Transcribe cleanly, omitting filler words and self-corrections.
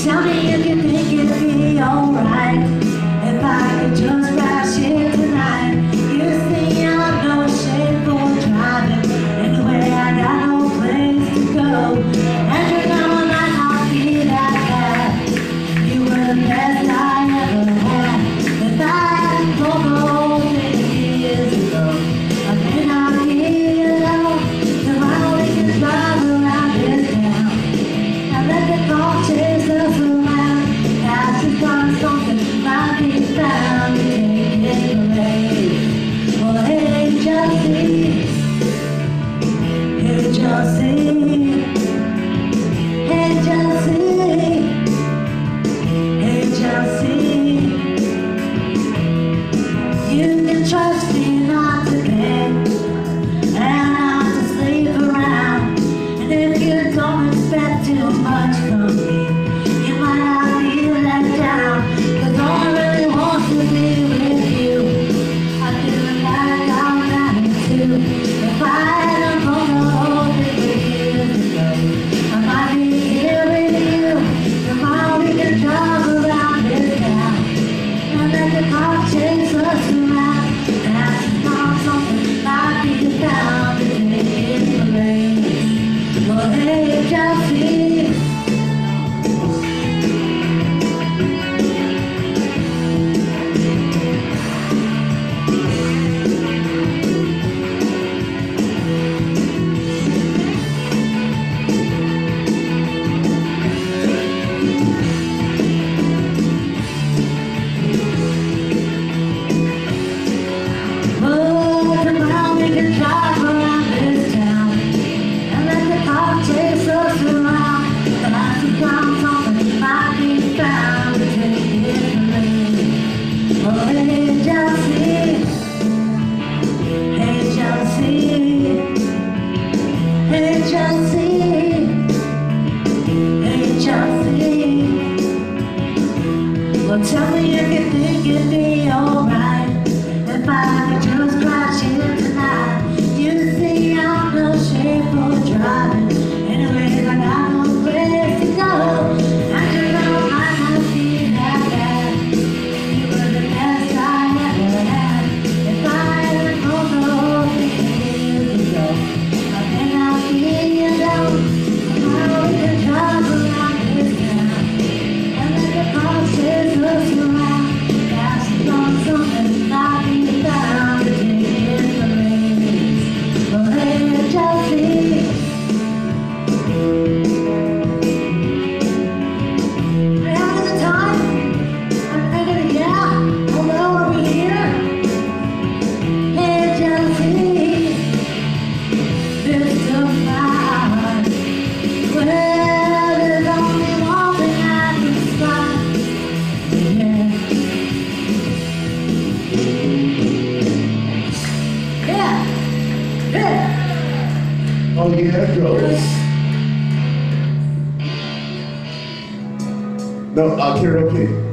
tell me if you think it'd be alright if I could just crash here tonight. You see I'm no shame for driving anyway, I got no place to go. And you know I might not be that bad. You were the best I ever had. If I hadn't told you 50 years ago, I may not be alone. Tomorrow we can drive around this town and let the car chase us around. That's just on something might be found to take it away. Well, hey, Josie, hey, Josie, hey, Josie, hey, Josie. You can trust me not to beg and not to sleep around. And if you don't expect too much from me, you might not be let down. 'Cause all I really want to be with you. I feel like I'm having to. If I hadn't known the whole thing years ago, I might be here with you. Tomorrow we can drive around this town and let the car chase us around. That's not something might be found to take its place. Well, hey, Josie, drive around this town and let the car chase us around. That's the ground something might be found to take it away. Oh, hey, Josie, hey, Josie, hey, Josie, hey, Josie. Well, tell me if you think it'd be alright if I could just crash here tonight. You see I'm no shame for driving anyways, I got no place to go. And you know I must be that bad. You were the best I ever had. If I hadn't known the whole thing years ago, I may not be alone. Tomorrow we can drive around this town and let the car chase us around. That's not something might be found to take it away. Well, hey, Josie, we're having a good time. I'm thinking, yeah, hello, are we here? Hey, Josie, Mr. Fine. Well, there's only one thing I can find. Yeah. Yeah. Oh yeah, girls. No, karaoke.